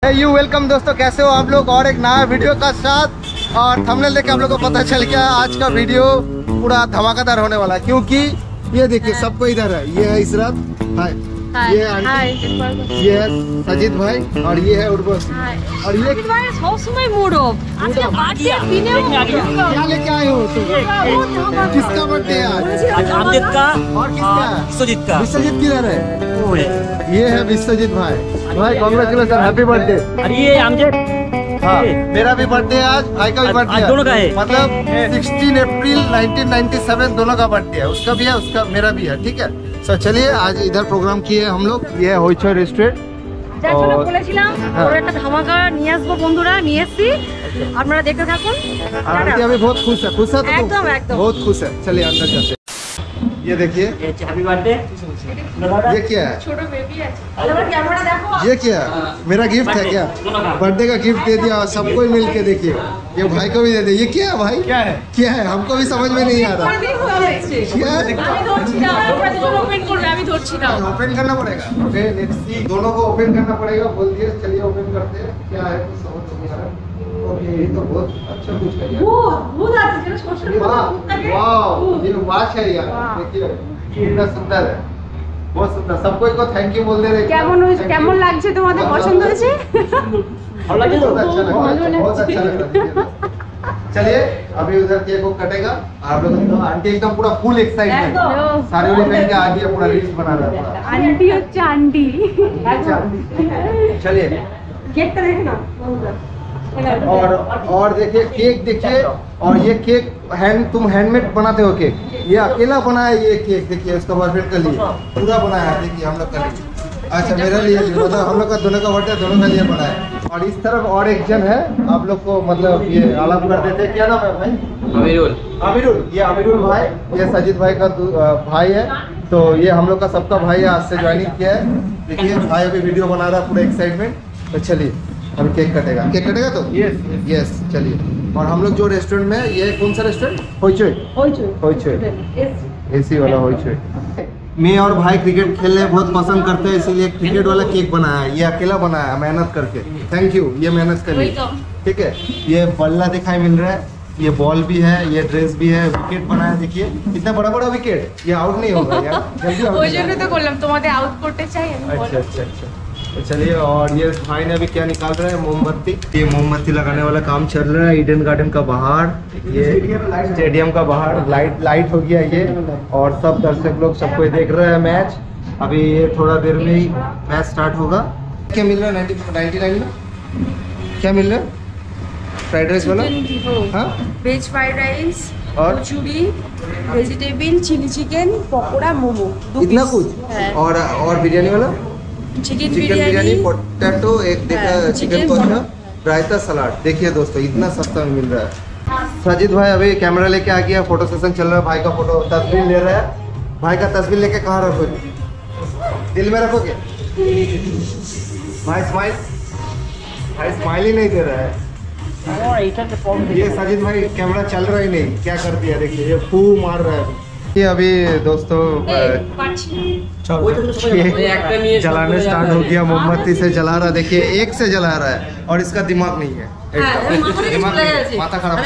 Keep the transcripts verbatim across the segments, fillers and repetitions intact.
You welcome दोस्तों, कैसे हो आप लोग। और एक नया वीडियो का साथ और थंबनेल देख के आप लोग को पता चल गया आज का वीडियो पूरा धमाकेदार होने वाला है, क्योंकि ये देखिए सबको इधर है। ये है इशरत, हाय, ये है आंटी, ये है सजीद भाई और ये है उर्वशी। और ये क्या लेके आए हो तुम? किसका बर्थडे है आज? अमजद का और किसका? विश्वजीत का। विश्वजीत किधर है? ये है विश्वजीत भाई। भाई कांग्रेचुलेशन, हैप्पी बर्थडे। अरे ये अमजद, हाँ मेरा भी बर्थडे आज, भाई का भी बर्थडे है, दोनों का है। मतलब सोलह अप्रैल नाइनटीन नाइंटी सेवन दोनों का बर्थडे है। उसका भी है, उसका मेरा भी है, ठीक है। सो चलिए आज इधर प्रोग्राम किए हम लोग। ये है होइचय रेस्टोरेंट। अभी बहुत खुश है, खुश है तो एकदम एकदम बहुत खुश है। चलिए अंदर जाते हैं। ये देखिए, हैप्पी बर्थडे। ये क्या है? छोटा बेबी है। कैमरा देखो। ये क्या है? मेरा गिफ्ट है क्या? बर्थडे का गिफ्ट दे दिया सबको ही मिल के। देखिए ये भाई को भी दे दे। ये क्या है भाई? क्या है? क्या है? हमको भी समझ में नहीं आ रहा क्या है। ओपन करना पड़ेगा। ओके लेट्स सी, दोनों को ओपन करना पड़ेगा। बोल दिए, चलिए ओपन करते हैं। क्या है कुछ समझ नहीं आ रहा। ओके ये तो बहुत अच्छा कुछ है। वो वो वाह, ये वॉच है यार, देखिए कितना सुंदर है, बहुत सुंदर। सबको को थैंक यू बोल दे रहे। কেমন কেমন লাগছে তোমাদের? পছন্দ হয়েছে? ভালো লাগছে তো? अच्छा लग रहा है, बहुत अच्छा लग रहा है। चलिए अभी उधर केक को कटेगा। आप लोग तो आंटी एकदम पूरा फुल एक्साइटमेंट, सारे वाले पहन के आ गया, पूरा रील्स बना रहा है। आंटी হচ্ছে आंटी। चलिए केकটা देखो ना। और और देखिए केक देखिए। और ये केक हैंड तुम हैंडमेड बनाते हो केक? ये अकेला बनाया ये केक? देखिए उसका बॉयफ्रेंड के लिए पूरा बनाया है। देखिए हम लोग का लिए, अच्छा मेरे लिए भी, मतलब हम लोग का दोनों का बर्थडे दोनों के लिए बनाया। और इस तरफ और एक जन है, आप लोग को मतलब ये अलग कर देते हैं। क्या नाम है भाई? अमीरुल। अमीरुल, ये अमीरुल भाई, ये सजीद भाई का भाई है। तो ये हम लोग का सबका भाई है, आज से ज्वाइनिंग किया है। देखिए भाई अभी वीडियो बना रहा है, पूरा एक्साइटमेंट। तो चलिए अभी केक कटेगा। केक कटेगा तो यस यस चलिए। और हम लोग जो रेस्टोरेंट में, ये कौन सा रेस्टोरेंट? होइचय होइचय एसी वाला होइचय। मैं और भाई क्रिकेट खेलने बहुत पसंद करते हैं, इसीलिए क्रिकेट वाला केक बनाया है। ये अकेला बनाया है मेहनत करके। थैंक यू ये मेहनत के लिए, ठीक है। ये बल्ला दिखाई मिल रहा है, ये बॉल भी है, ये ड्रेस भी है, विकेट बनाया। देखिए इतना बड़ा बड़ा विकेट, ये आउट नहीं होगा यार, जल्दी आउट। अच्छा अच्छा अच्छा तो चलिए। और ये भाई ने अभी क्या निकाल रहा है? मोमबत्ती। ये मोमबत्ती लगाने वाला काम चल रहा है ईडन गार्डन का बाहर, ये स्टेडियम का बाहर। लाइट लाइट हो गया ये, और सब दर्शक लोग सबको देख रहे हैं मैच। अभी ये थोड़ा देर में ही मैच स्टार्ट होगा। क्या मिल रहा है नाइन्टी नाइन में? क्या मिल रहा है? फ्राइड राइस वाला, हाँ वेज फ्राइड राइस और kachori, vegetable, chilli chicken, pakora, momo, इतना कुछ। और और बिरयानी वाला चिकन चिकन बिरयानी, पोटैटो, एक देखा चिकन कोफ्ता, रायता, सलाद। देखिए दोस्तों इतना सस्ता में मिल रहा है। सजीद भाई अभी कैमरा लेके आ गया, फोटो सेशन चल रहा है। भाई का फोटो तस्वीर ले रहा है। भाई का तस्वीर लेके कहाँ रखोगे? दिल में रखोगे? भाई स्माइल, भाई स्माइल ही नहीं दे रहा है। ये सजीद भाई कैमरा चल रहा ही नहीं, क्या कर दिया देखिए, ये फू मार रहा है। ये अभी दोस्तों जलाने स्टार्ट हो गया, मोमबत्ती से जला रहा है। देखिए एक से जला रहा है और इसका दिमाग नहीं है, दिमाग नहीं, माथा खराब।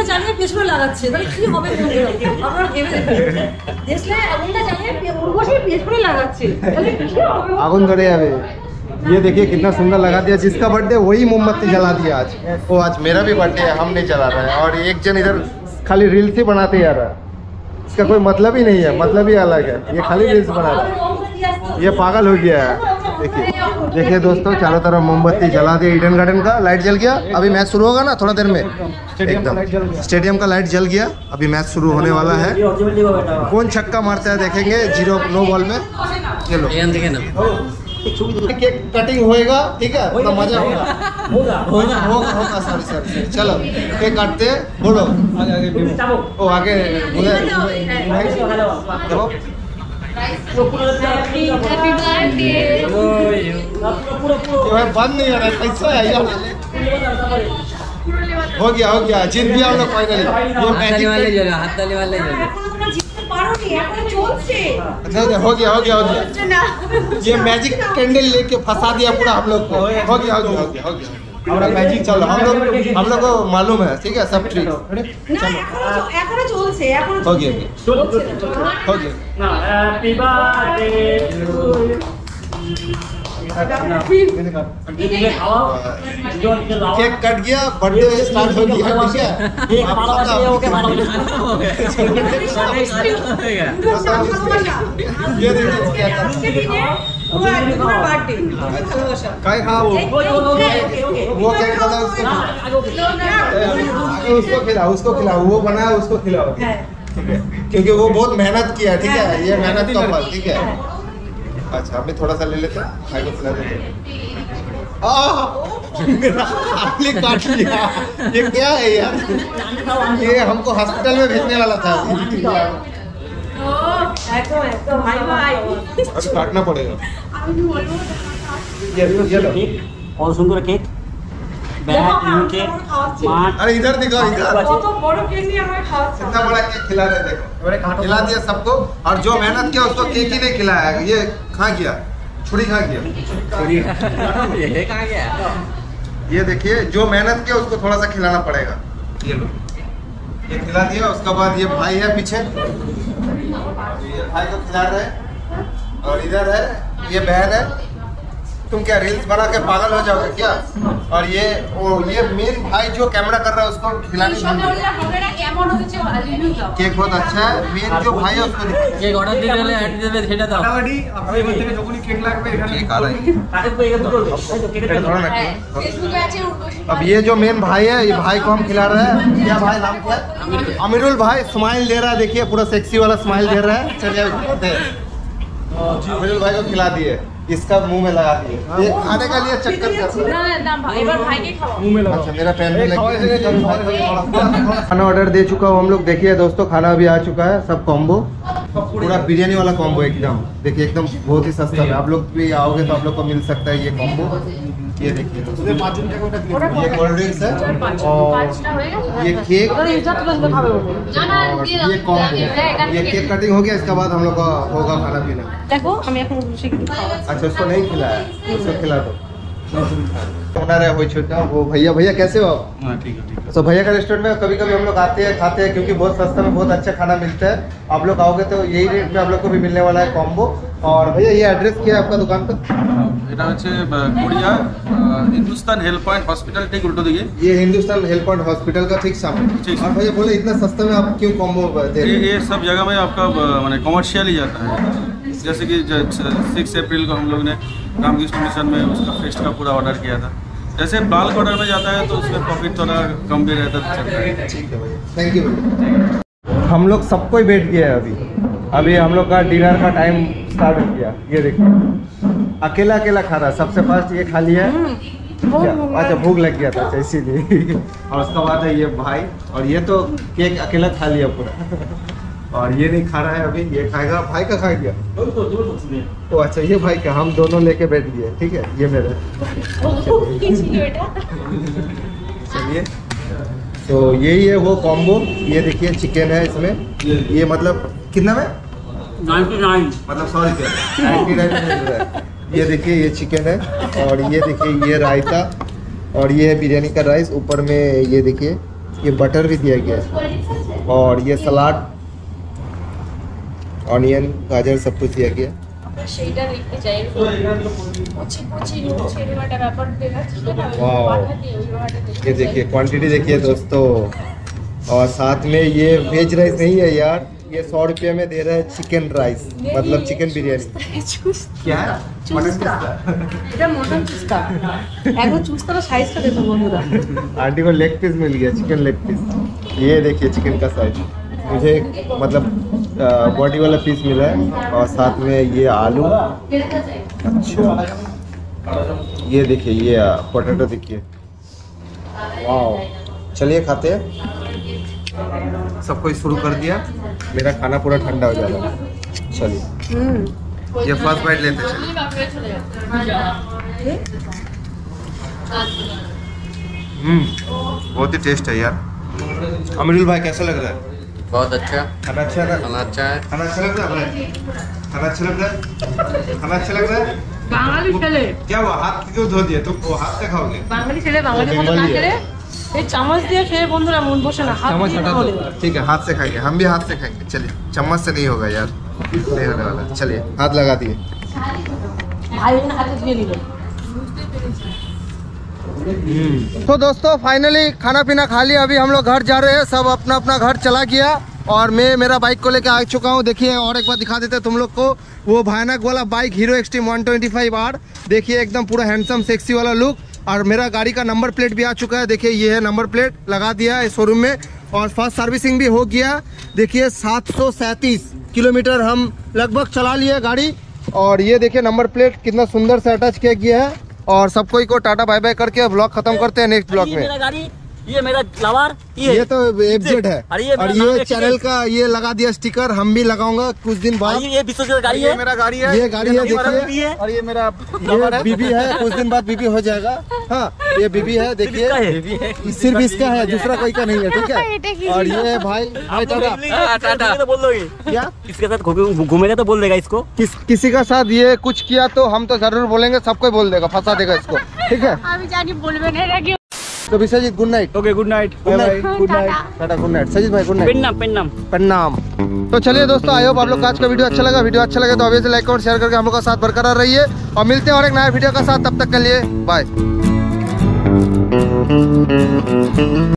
आगुन धरे अभी। ये देखिए कितना सुंदर लगा दिया, जिसका बर्थडे वही मोमबत्ती जला दिया आज। वो आज मेरा भी बर्थडे है, हम नहीं जला रहे हैं। और एक जन इधर खाली रील्स ही बनाते जा रहा है, इसका कोई मतलब ही नहीं है, मतलब ही अलग है। ये खाली रील्स बना रहा है, ये पागल हो गया है। देखिए देखिए दोस्तों चारों तरफ मोमबत्ती जला दिया। ईडन गार्डन का लाइट जल गया। अभी मैच शुरू होगा ना थोड़ा देर में, एकदम स्टेडियम का लाइट जल गया। अभी मैच शुरू होने वाला है। कौन छक्का मारता है देखेंगे, जीरो नो बॉल में। चलो केक कटिंग होएगा, ठीक है, तो मजा होगा होगा होगा होगा सॉरी सॉरी चलो केक काटते हैं। बोलो ओ आगे देखो। बंद नहीं हो रहा है, कैसा है यार? हो गया हो गया, जीत गया हम लोग फाइनली। ये मैजिक वाले जो हाथ वाले वाले जो পারোনি এখন চলছে अच्छा अच्छा हो गया हो गया हो गया হচ্ছে না ये मैजिक कैंडल लेके फंसा दिया पूरा हम लोग को हो गया हो गया हो गया हो गया हमारा मैजिक चलो हम लोग हम लोग को मालूम है ठीक है सब ट्रिक না এখনো চ- এখনো চলছে এখনো हो চলছে। गया চলছে না। हो गया हैप्पी बर्थडे दीदी खाओ जो लाओ केक कट गया बर्थडे स्टार्ट हो गया ठीक है एक बारह बजे ओके बारह बजे পুরো সব ভালোবাসা। ये देखिए क्या था আজকে দিনে পুরো একদম তোমার বার্থডে ভালোবাসা काय खा वो এই- এই- এই- এই- वो क्या खाना उसको आगे उसको खिलाओ उसको खिलाओ वो बनाया उसको खिलाओ হ্যাঁ ठीक है क्योंकि वो बहुत मेहनत किया ठीक है ये मेहनत का फल ठीक है अच्छा हमें थोड़ा सा ले लेते हैं भाई को खिला देते हैं आह, मेरा आंखली काट लिया ये क्या है यार ये हमको हॉस्पिटल में भेजने वाला था ও একদম একদম ভাই ভাই अभी काटना पड़ेगा আমি বলবো ये ये लो केक और सुंदर केक बैग इनके मार्ट अरे इधर दिखाओ इधर কত বড় কেক নিয়ে আমার খাওয়াচ্ছে कितना बड़ा केक खिला रहे देखो खिला दिया सबको और जो मेहनत किया उसको केक ही नहीं खिलाया ये खा गया छुरी खा गया ये कहाँ गया ये देखिए जो मेहनत किया उसको थोड़ा सा खिलाना पड़ेगा ये लो ये खिला दिया उसके बाद ये भाई है पीछे ये भाई को खिला रहे हैं और इधर है ये बहन है तुम क्या रील्स बना के पागल हो जाओगे क्या और ये वो ये मेन भाई जो कैमरा कर रहा है उसको खिलाने भूल गए। হবে ना কেমন হয়েছে রিভিউ দাও केक बहुत अच्छा है मेन जो भाई है उसको दिखाओ। केक ऑर्डर দিতে হলে অ্যাড দিতে হবে সেটা দাও ফাটাফাটি আপনার এখান থেকে যখনই কেক লাগবে এখানে केक आ रहा है কাকে তো এটা দুটো কেকের थोड़ा ना হ্যাঁ केक। ফেসবুকে আছে উর্বশী अब ये जो मेन भाई है ये भाई को हम खिला रहे हैं क्या भाई नाम क्या है अमीरुल भाई स्माइल दे रहा है देखिए पूरा सेक्सी वाला स्माइल दे रहा है चलिए अभी खाते हैं। अमीरुल भाई को खिला दिए इसका मुंह में लगा दिए ये खाने का लिए चक्कर कर रहा है। না না এবার ভাইকে খাওয়াও मुंह में लगा अच्छा मेरा पेन में लग गया खाना ऑर्डर दे चुका हूँ हम लोग देखिए दोस्तों खाना अभी आ चुका है सब कॉम्बो पूरा बिरयानी वाला कॉम्बो एकदम देखिए एकदम बहुत ही सस्ता है आप लोग भी आओगे तो आप लोग को मिल सकता है ये कॉम्बो ये देखिए दोस्तों। ये कोल्ड ड्रिंक्स है और পাঁচটা হয়ে গেছে ये केक ওরা ইজ্জত করতে খাবে ওটা और ये कॉम्बो ये केक कटिंग हो गया इसके बाद हम लोग का होगा खाना पीना দেখো আমি এখন উর্বশী কিন্তু খাওয়াচ্ছি अच्छा उसको नहीं खिलाया उसको खिला दो ओनर है वो छोटा वो भैया भैया कैसे हो आप हाँ ठीक है ठीक है तो भैया का रेस्टोरेंट में कभी कभी हम लोग आते हैं खाते हैं क्योंकि बहुत सस्ता में बहुत अच्छा खाना मिलता है आप लोग आओगे तो यही रेट में आप लोग को भी मिलने वाला है कॉम्बो और भैया ये एड्रेस क्या है आपका दुकान का এটা হচ্ছে Garia Hindustan Health Point Hospital ঠিক उल्टो दिए ये हिंदुस्तान हेल्थ पॉइंट हॉस्पिटल का ठीक सामने ठीक। और भैया बोले इतना सस्ता में आप क्यों कॉम्बो दे रहे ये हैं ये सब जगह में आपका मैंने कमर्शियल ही जाता है जैसे कि सिक्स अप्रैल को हम लोग ने रामकृष्ण मिशन में उसका फेस्ट का पूरा ऑर्डर किया था जैसे बाल्क ऑर्डर में जाता है तो उसमें प्रॉफिट थोड़ा कम भी रहता है चलता है ठीक है भैया थैंक यू हम लोग सबको ही बैठ गया है अभी अभी हम लोग का डिनर का टाइम स्टार्ट हो गया ये देखिए अकेला अकेला खा रहा है सबसे फर्स्ट ये खा लिया है क्या? अच्छा भूख लग गया था अच्छा, इसीलिए और उसके बाद है ये भाई और ये तो केक अकेला खा लिया पूरा और ये नहीं खा रहा है अभी ये खाएगा भाई का खा गया तो अच्छा ये भाई का हम दोनों लेके बैठ गए ठीक है ये मेरे কি ছিল এটা चलिए तो यही है वो कॉम्बो ये देखिए चिकन है इसमें ये मतलब कितना में नाइन्टी नाइन मतलब सौ रुपये नाइन्टी नाइन में मिल रहा है ये देखिए ये चिकन है और ये देखिए ये रायता और ये है बिरयानी का राइस ऊपर में ये देखिए ये बटर भी दिया गया है और ये सलाद ऑनियन गाजर सब कुछ दिया गया সেইটা লিখতে চাই পচি পচি হচ্ছে একটা ব্যাপার দেখাচ্ছি সেটা वाओ। পাঠাতে ওই ব্যাপারটা ये देखिए क्वांटिटी देखिए दोस्तों और साथ में ये वेज राइस नहीं है यार ये सौ रुपये में दे रहा है चिकन राइस मतलब चिकन बिरयानी क्या है मटन चुस्ता এটা মটন চুস্তা একদম চুস্তার সাইজটা দেখো বন্ধুরা आंटी को लेग पीस मिल गया चिकन लेग पीस ये देखिए चिकन का साइज मुझे मतलब बॉडी वाला पीस मिला है और साथ में ये आलू अच्छा ये देखिए ये पोटैटो देखिए वाओ चलिए खाते हैं सब कुछ शुरू कर दिया मेरा खाना पूरा ठंडा हो जाएगा चलिए হুম ये फर्स्ट बाइट लेते चलिए हम्म बहुत ही टेस्ट है यार अमीरुल भाई कैसा लग रहा है बहुत अच्छा खाना अच्छा है खाना अच्छा है खाना अच्छा लग रहा है खाना अच्छा लग रहा है खाना अच्छा लग रहा है বাঙালি ছেলে क्या वो हाथ क्यों धो दिए तुम वो हाथ से खाओगे বাঙালি ছেলে বাঙালি মতো না করে এই চামচ দিয়ে খেয়ে বন্ধুরা মন বসে না হাত चम्मच দিয়ে हटा তাহলে दो ठीक है हाथ से खाएंगे हम भी हाथ से खाएंगे चलिए चम्मच से नहीं होगा यार नहीं होने वाला चलिए हाथ लगा दिए ভাই বোন হাতে দিয়ে নিল तो दोस्तों फाइनली खाना पीना खा लिया अभी हम लोग घर जा रहे हैं सब अपना अपना घर चला गया और मैं मेरा बाइक को लेकर आ चुका हूँ देखिए और एक बार दिखा देते हैं तुम लोग को वो भयानक वाला bike Hero Xtreme one twenty five R देखिए एकदम पूरा हैंडसम सेक्सी वाला लुक और मेरा गाड़ी का नंबर प्लेट भी आ चुका है देखिए ये है नंबर प्लेट लगा दिया है शोरूम में और फर्स्ट सर्विसिंग भी हो गया देखिए सात सौ सैंतीस किलोमीटर हम लगभग चला लिए गाड़ी और ये देखिए नंबर प्लेट कितना सुंदर से अटैच किया गया है और सबको को टाटा बाय बाय करके ब्लॉग खत्म करते हैं नेक्स्ट ब्लॉग में मेरा गाड़ी ये मेरा लवर ये, ये तो एफजेड है अरे ये और ये चैनल का ये लगा दिया स्टिकर हम भी लगाऊंगा कुछ दिन बाद ये विश्व की गाड़ी है मेरा गाड़ी है ये गाड़ी है देखिए और ये मेरा ये बीबी है कुछ दिन बाद बीबी हो जाएगा हाँ ये बीबी है देखिए सिर्फ इसका है दूसरा कोई का नहीं है ठीक है और ये भाई भाई टाटा टाटा तो बोल दोगे क्या किसके साथ घू- घूमेगा तो बोल देगा इसको किस किसी का साथ ये कुछ किया तो हम तो जरूर बोलेंगे सबको बोल देगा फंसा देगा इसको ठीक है আমি জানি বলবে না এটা কি तो Vishwajit good night okay good night good night good night tata good night Sajit भाई गुड नाइट पेन्नाम पेन्नाम प्रणाम। तो चलिए दोस्तों आई होप आप लोग का आज का वीडियो अच्छा लगा वीडियो अच्छा लगे तो ऑब्वियसली लाइक और शेयर करके हम लोग का साथ बरकरार रहिए और मिलते हैं और एक नया वीडियो का साथ तब तक के लिए बाय।